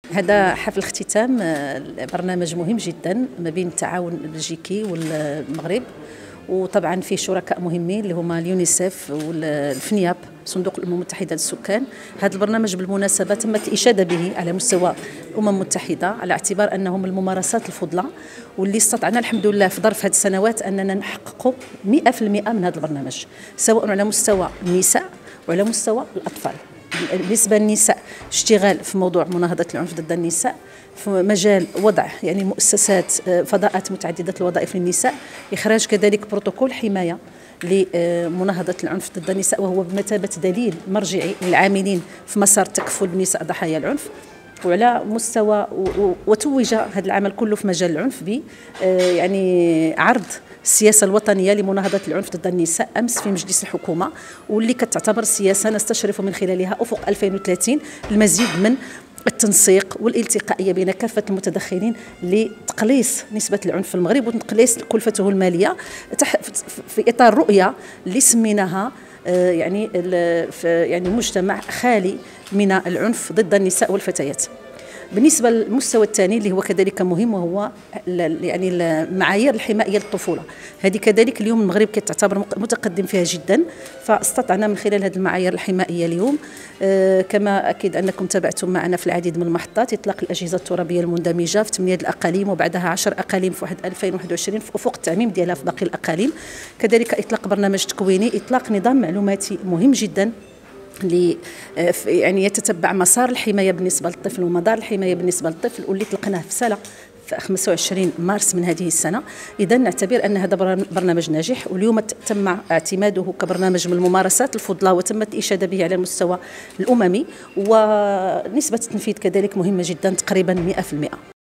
هذا حفل اختتام برنامج مهم جدا ما بين التعاون البلجيكي والمغرب، وطبعا فيه شركاء مهمين اللي هما اليونيسيف والفنياب صندوق الامم المتحده للسكان. هذا البرنامج بالمناسبه تمت الاشاده به على مستوى الامم المتحده على اعتبار انه من الممارسات الفضلى، واللي استطعنا الحمد لله في ظرف هذه السنوات اننا نحققوا 100% من هذا البرنامج، سواء على مستوى النساء وعلى مستوى الاطفال. بالنسبه للنساء اشتغال في موضوع مناهضه العنف ضد النساء، في مجال وضع مؤسسات فضاءات متعدده الوظائف للنساء، اخراج كذلك بروتوكول حمايه لمناهضه العنف ضد النساء، وهو بمثابه دليل مرجعي للعاملين في مسار التكفل بنساء ضحايا العنف. وعلى مستوى وتوج هذا العمل كله في مجال العنف ب عرض السياسه الوطنيه لمناهضه العنف ضد النساء امس في مجلس الحكومه، واللي كتعتبر سياسه نستشرف من خلالها افق 2030 المزيد من التنسيق والالتقائيه بين كافه المتدخلين لتقليص نسبه العنف في المغرب وتقليص كلفته الماليه في اطار رؤيه اللي سميناها مجتمع خالي من العنف ضد النساء والفتيات. بالنسبه للمستوى الثاني اللي هو كذلك مهم، وهو المعايير الحمائيه للطفوله. هذه كذلك اليوم المغرب كتعتبر متقدم فيها جدا، فاستطعنا من خلال هذه المعايير الحمائيه اليوم كما اكيد انكم تابعتم معنا في العديد من المحطات اطلاق الاجهزه الترابيه المندمجه في 8 الاقاليم، وبعدها 10 اقاليم في 2021 في افق التعميم ديالها في باقي الاقاليم. كذلك اطلاق برنامج تكويني، اطلاق نظام معلوماتي مهم جدا اللي يتتبع مسار الحمايه بالنسبه للطفل ومدار الحمايه بالنسبه للطفل، واللي طلقناه في سلا في 25 مارس من هذه السنه. اذا نعتبر ان هذا برنامج ناجح، واليوم تم اعتماده كبرنامج من الممارسات الفضلى وتمت الاشاده به على المستوى الاممي، ونسبه التنفيذ كذلك مهمه جدا تقريبا 100%.